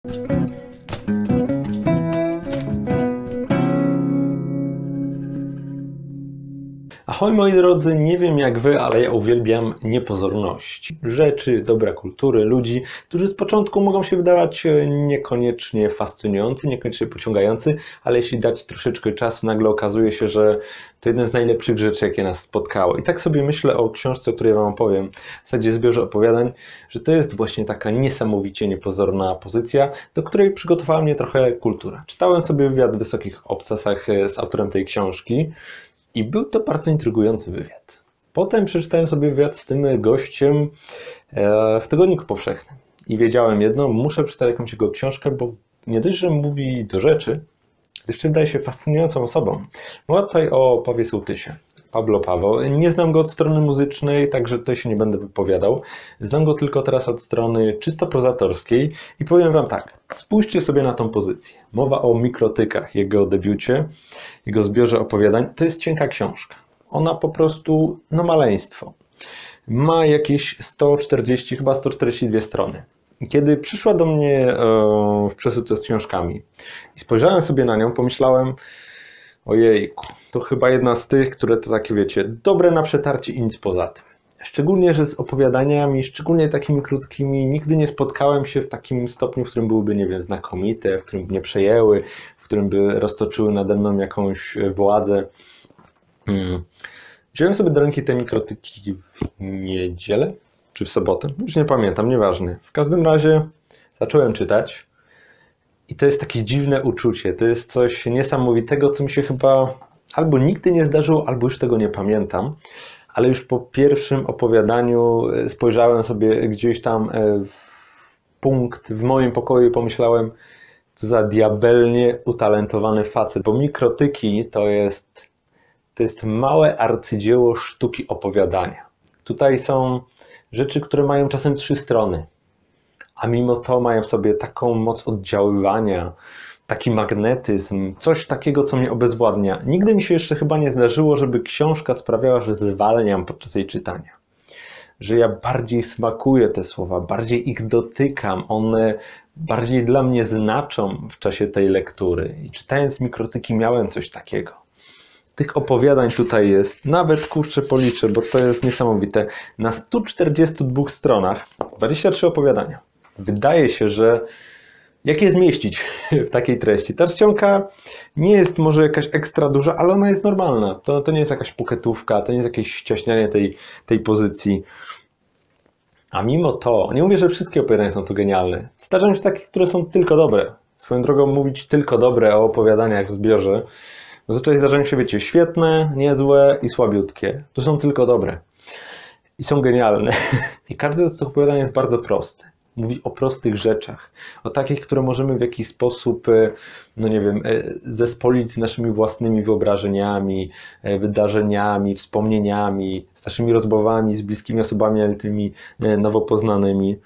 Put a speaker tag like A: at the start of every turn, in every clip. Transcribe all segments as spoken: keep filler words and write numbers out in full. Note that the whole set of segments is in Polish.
A: Ahoj moi drodzy, nie wiem jak wy, ale ja uwielbiam niepozorność. Rzeczy, dobra kultury, ludzi, którzy z początku mogą się wydawać niekoniecznie fascynujący, niekoniecznie pociągający, ale jeśli dać troszeczkę czasu, nagle okazuje się, że to jeden z najlepszych rzeczy, jakie nas spotkało. I tak sobie myślę o książce, o której wam opowiem, w zasadzie zbiorze opowiadań, że to jest właśnie taka niesamowicie niepozorna pozycja, do której przygotowała mnie trochę kultura. Czytałem sobie wywiad w Wysokich Obcasach z autorem tej książki, i był to bardzo intrygujący wywiad. Potem przeczytałem sobie wywiad z tym gościem w Tygodniku Powszechnym. I wiedziałem jedno, muszę przeczytać jakąś jego książkę, bo nie dość, że mówi do rzeczy, to jeszcze wydaje się fascynującą osobą. Mowa tutaj o Pawle Sołtysie. Pablo Paweł. Nie znam go od strony muzycznej, także tutaj się nie będę wypowiadał. Znam go tylko teraz od strony czysto prozatorskiej i powiem wam tak, spójrzcie sobie na tą pozycję. Mowa o Mikrotykach, jego debiucie, jego zbiorze opowiadań. To jest cienka książka. Ona po prostu, no maleństwo. Ma jakieś sto czterdzieści, chyba sto czterdzieści dwie strony. Kiedy przyszła do mnie w przesyłce z książkami i spojrzałem sobie na nią, pomyślałem, ojejku, to chyba jedna z tych, które to takie, wiecie, dobre na przetarcie i nic poza tym. Szczególnie, że z opowiadaniami, szczególnie takimi krótkimi, nigdy nie spotkałem się w takim stopniu, w którym byłyby, nie wiem, znakomite, w którym by mnie przejęły, w którym by roztoczyły nade mną jakąś władzę. Hmm. Wziąłem sobie do ręki te mikrotyki w niedzielę, czy w sobotę, już nie pamiętam, nieważne. W każdym razie zacząłem czytać. I to jest takie dziwne uczucie, to jest coś niesamowitego, co mi się chyba albo nigdy nie zdarzyło, albo już tego nie pamiętam, ale już po pierwszym opowiadaniu spojrzałem sobie gdzieś tam w punkt w moim pokoju i pomyślałem, co za diabelnie utalentowany facet, bo Mikrotyki to jest, to jest małe arcydzieło sztuki opowiadania. Tutaj są rzeczy, które mają czasem trzy strony. A mimo to mają w sobie taką moc oddziaływania, taki magnetyzm, coś takiego, co mnie obezwładnia. Nigdy mi się jeszcze chyba nie zdarzyło, żeby książka sprawiała, że zwalniam podczas jej czytania. Że ja bardziej smakuję te słowa, bardziej ich dotykam, one bardziej dla mnie znaczą w czasie tej lektury. I czytając Mikrotyki miałem coś takiego. Tych opowiadań tutaj jest, nawet kurczę policzę, bo to jest niesamowite. Na stu czterdziestu dwóch stronach dwadzieścia trzy opowiadania. Wydaje się, że jak je zmieścić w takiej treści? Ta czcionka nie jest może jakaś ekstra duża, ale ona jest normalna. To, to nie jest jakaś puketówka, to nie jest jakieś ściaśnianie tej, tej pozycji. A mimo to, nie mówię, że wszystkie opowiadania są tu genialne. Zdarzają się takie, które są tylko dobre. Swoją drogą mówić tylko dobre o opowiadaniach w zbiorze. Zazwyczaj zdarzają się, wiecie, świetne, niezłe i słabiutkie. To są tylko dobre. I są genialne. I każde z tych opowiadań jest bardzo proste. Mówi o prostych rzeczach, o takich, które możemy w jakiś sposób, no nie wiem, zespolić z naszymi własnymi wyobrażeniami, wydarzeniami, wspomnieniami, z naszymi rozmowami z bliskimi osobami, ale tymi nowo poznanymi.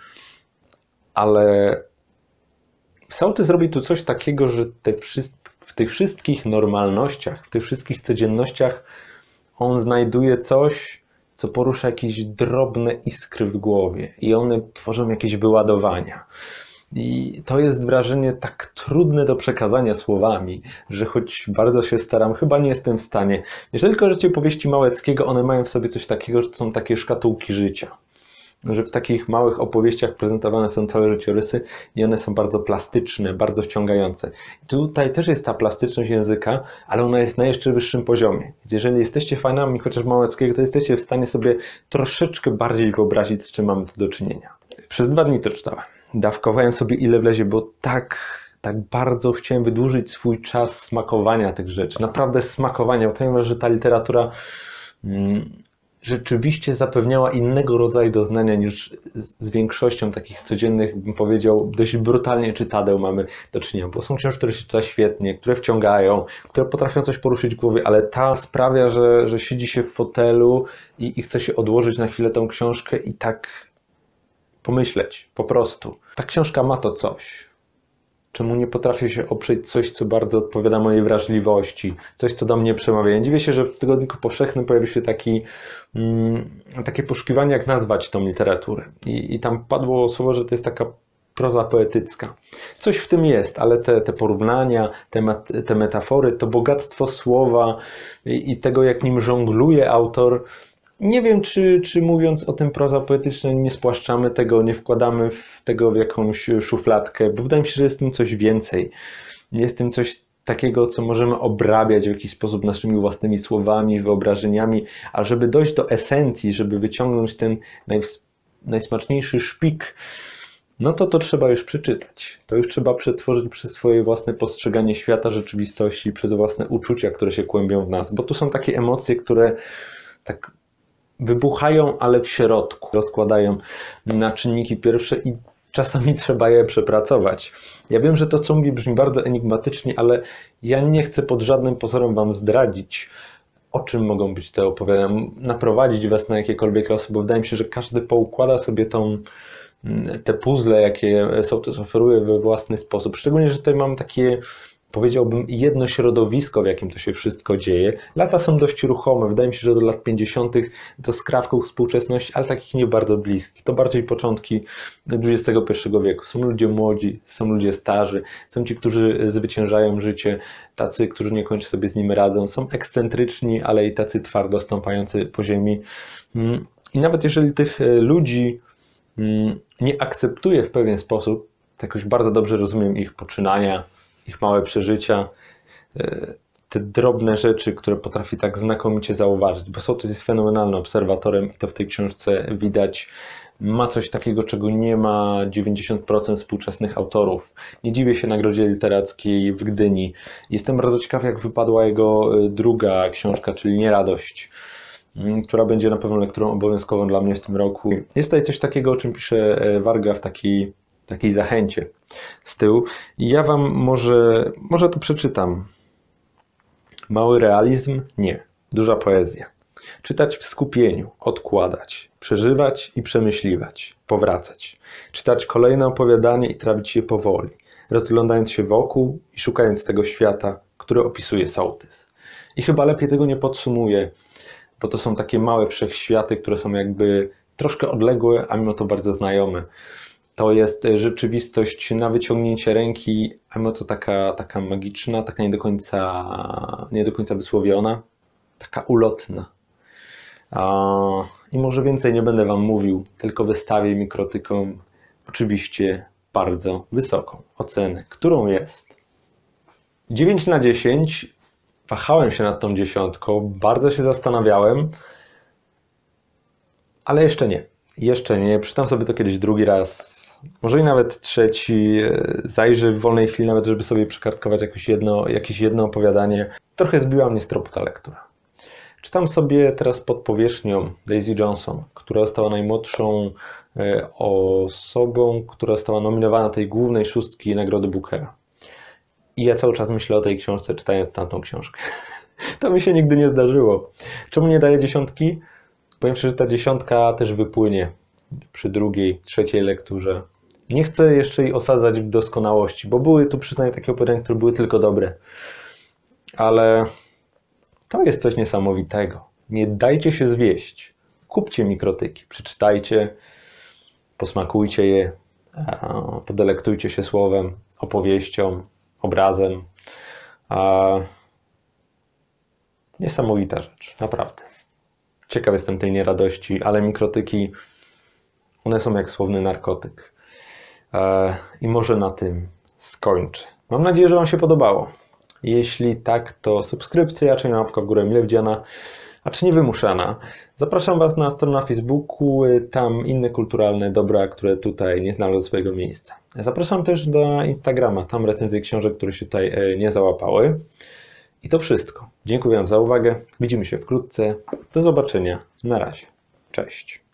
A: Ale Sołtys zrobi tu coś takiego, że te w tych wszystkich normalnościach, w tych wszystkich codziennościach on znajduje coś, co porusza jakieś drobne iskry w głowie i one tworzą jakieś wyładowania. I to jest wrażenie tak trudne do przekazania słowami, że choć bardzo się staram, chyba nie jestem w stanie. Jeżeli kojarzycie opowieści Małeckiego, one mają w sobie coś takiego, że to są takie szkatułki życia. Że w takich małych opowieściach prezentowane są całe życiorysy i one są bardzo plastyczne, bardzo wciągające. I tutaj też jest ta plastyczność języka, ale ona jest na jeszcze wyższym poziomie. Więc jeżeli jesteście fanami chociaż Małeckiego, to jesteście w stanie sobie troszeczkę bardziej wyobrazić, z czym mamy tu do czynienia. Przez dwa dni to czytałem. Dawkowałem sobie ile wlezie, bo tak, tak bardzo chciałem wydłużyć swój czas smakowania tych rzeczy. Naprawdę smakowania, bo to że ta literatura mm, rzeczywiście zapewniała innego rodzaju doznania niż z większością takich codziennych, bym powiedział, dość brutalnie czytadeł mamy do czynienia, bo są książki, które się czyta świetnie, które wciągają, które potrafią coś poruszyć w głowie, ale ta sprawia, że, że siedzi się w fotelu i, i chce się odłożyć na chwilę tą książkę i tak pomyśleć, po prostu. Ta książka ma to coś. Czemu nie potrafię się oprzeć coś, co bardzo odpowiada mojej wrażliwości, coś, co do mnie przemawia. Nie dziwię się, że w Tygodniku Powszechnym pojawił się taki, mm, takie poszukiwanie, jak nazwać tą literaturę. I, I tam padło słowo, że to jest taka proza poetycka. Coś w tym jest, ale te, te porównania, te, te metafory, to bogactwo słowa i, i tego, jak nim żongluje autor, nie wiem, czy, czy mówiąc o tym proza poetyczna nie spłaszczamy tego, nie wkładamy w tego w jakąś szufladkę, bo wydaje mi się, że jest w tym coś więcej. Jest w tym coś takiego, co możemy obrabiać w jakiś sposób naszymi własnymi słowami, wyobrażeniami, a żeby dojść do esencji, żeby wyciągnąć ten najws- najsmaczniejszy szpik, no to to trzeba już przeczytać. To już trzeba przetworzyć przez swoje własne postrzeganie świata, rzeczywistości, przez własne uczucia, które się kłębią w nas, bo tu są takie emocje, które tak wybuchają, ale w środku, rozkładają na czynniki pierwsze i czasami trzeba je przepracować. Ja wiem, że to, co mówię, brzmi bardzo enigmatycznie, ale ja nie chcę pod żadnym pozorem Wam zdradzić, o czym mogą być te opowiadania, naprowadzić Was na jakiekolwiek losy, bo wydaje mi się, że każdy poukłada sobie tą, te puzzle, jakie sołtys oferuje we własny sposób. Szczególnie, że tutaj mam takie, powiedziałbym, jedno środowisko, w jakim to się wszystko dzieje. Lata są dość ruchome. Wydaje mi się, że do lat pięćdziesiątych to skrawką współczesności, ale takich nie bardzo bliskich. To bardziej początki dwudziestego pierwszego wieku. Są ludzie młodzi, są ludzie starzy, są ci, którzy zwyciężają życie, tacy, którzy nie kończnie sobie z nim radzą. Są ekscentryczni, ale i tacy twardo stąpający po ziemi. I nawet jeżeli tych ludzi nie akceptuję w pewien sposób, to jakoś bardzo dobrze rozumiem ich poczynania, ich małe przeżycia, te drobne rzeczy, które potrafi tak znakomicie zauważyć, bo sołtys jest fenomenalnym obserwatorem i to w tej książce widać. Ma coś takiego, czego nie ma dziewięćdziesiąt procent współczesnych autorów. Nie dziwię się Nagrodzie Literackiej w Gdyni. Jestem bardzo ciekaw, jak wypadła jego druga książka, czyli Nieradość, która będzie na pewno lekturą obowiązkową dla mnie w tym roku. Jest tutaj coś takiego, o czym pisze Varga w takiej, takiej zachęcie z tyłu. I ja Wam może, może to przeczytam. Mały realizm? Nie. Duża poezja. Czytać w skupieniu, odkładać, przeżywać i przemyśliwać, powracać. Czytać kolejne opowiadanie i trawić je powoli, rozglądając się wokół i szukając tego świata, który opisuje sołtys. I chyba lepiej tego nie podsumuję, bo to są takie małe wszechświaty, które są jakby troszkę odległe, a mimo to bardzo znajome. To jest rzeczywistość na wyciągnięcie ręki, a mimo to taka, taka magiczna, taka nie do końca, nie do końca wysłowiona, taka ulotna. I może więcej nie będę Wam mówił, tylko wystawię mikrotykom oczywiście bardzo wysoką ocenę, którą jest dziewięć na dziesięć. Wahałem się nad tą dziesiątką, bardzo się zastanawiałem, ale jeszcze nie. Jeszcze nie. Przeczytam sobie to kiedyś drugi raz, może i nawet trzeci. Zajrzę w wolnej chwili nawet, żeby sobie przekartkować jakieś jedno, jakieś jedno opowiadanie. Trochę zbiła mnie z tropu ta lektura. Czytam sobie teraz Pod powierzchnią Daisy Johnson, która została najmłodszą osobą, która została nominowana do tej głównej szóstki Nagrody Bookera. I ja cały czas myślę o tej książce, czytając tamtą książkę. To mi się nigdy nie zdarzyło. Czemu nie daję dziesiątki? Powiem szczerze, że ta dziesiątka też wypłynie przy drugiej, trzeciej lekturze. Nie chcę jeszcze jej osadzać w doskonałości, bo były tu, przyznaję, takie opowiadania, które były tylko dobre. Ale to jest coś niesamowitego. Nie dajcie się zwieść. Kupcie mikrotyki, przeczytajcie, posmakujcie je, podelektujcie się słowem, opowieścią, obrazem. Niesamowita rzecz, naprawdę. Ciekaw jestem tej nieradości, ale mikrotyki, one są jak słowny narkotyk. I może na tym skończę. Mam nadzieję, że Wam się podobało. Jeśli tak, to subskrypcja, czy łapka w górę mile widziana, a czy niewymuszana. Zapraszam Was na stronę na Facebooku, tam inne kulturalne dobra, które tutaj nie znalazły swojego miejsca. Zapraszam też do Instagrama, tam recenzje książek, które się tutaj nie załapały. I to wszystko. Dziękuję Wam za uwagę. Widzimy się wkrótce. Do zobaczenia. Na razie. Cześć.